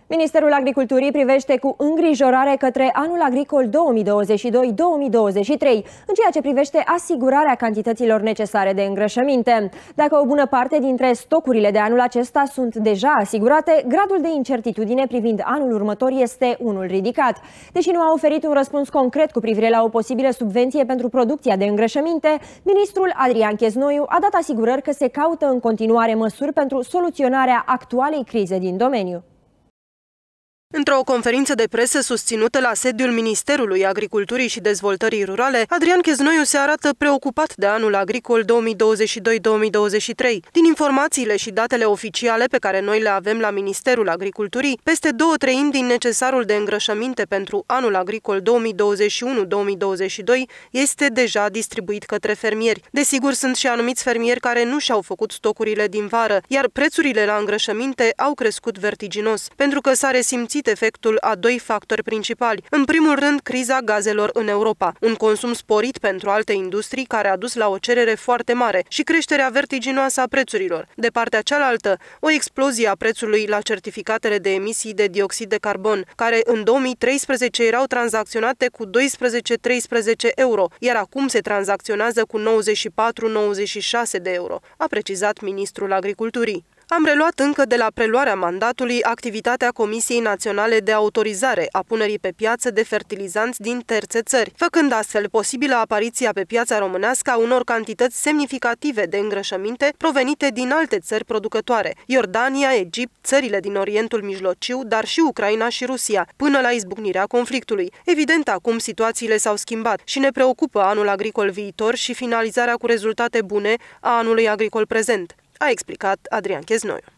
Ministerul Agriculturii privește cu îngrijorare către anul agricol 2022-2023, în ceea ce privește asigurarea cantităților necesare de îngrășăminte. Dacă o bună parte dintre stocurile de anul acesta sunt deja asigurate, gradul de incertitudine privind anul următor este unul ridicat. Deși nu a oferit un răspuns concret cu privire la o posibilă subvenție pentru producția de îngrășăminte, ministrul Adrian Cheznoiu a dat asigurări că se caută în continuare măsuri pentru soluționarea actualei crize din domeniu. Într-o conferință de presă susținută la sediul Ministerului Agriculturii și Dezvoltării Rurale, Adrian Cheznoiu se arată preocupat de anul agricol 2022-2023. Din informațiile și datele oficiale pe care noi le avem la Ministerul Agriculturii, peste 2/3 din necesarul de îngrășăminte pentru anul agricol 2021-2022 este deja distribuit către fermieri. Desigur, sunt și anumiți fermieri care nu și-au făcut stocurile din vară, iar prețurile la îngrășăminte au crescut vertiginos, pentru că s-a resimțit efectul a doi factori principali. În primul rând, criza gazelor în Europa, un consum sporit pentru alte industrii care a dus la o cerere foarte mare și creșterea vertiginoasă a prețurilor. De partea cealaltă, o explozie a prețului la certificatele de emisii de dioxid de carbon, care în 2013 erau tranzacționate cu 12-13 euro, iar acum se tranzacționează cu 94-96 de euro, a precizat ministrul Agriculturii. Am reluat încă de la preluarea mandatului activitatea Comisiei Naționale de Autorizare a punerii pe piață de fertilizanți din terțe țări, făcând astfel posibilă apariția pe piața românească a unor cantități semnificative de îngrășăminte provenite din alte țări producătoare: Iordania, Egipt, țările din Orientul Mijlociu, dar și Ucraina și Rusia, până la izbucnirea conflictului. Evident, acum situațiile s-au schimbat și ne preocupă anul agricol viitor și finalizarea cu rezultate bune a anului agricol prezent, a explicat Adrian Cheznoiu.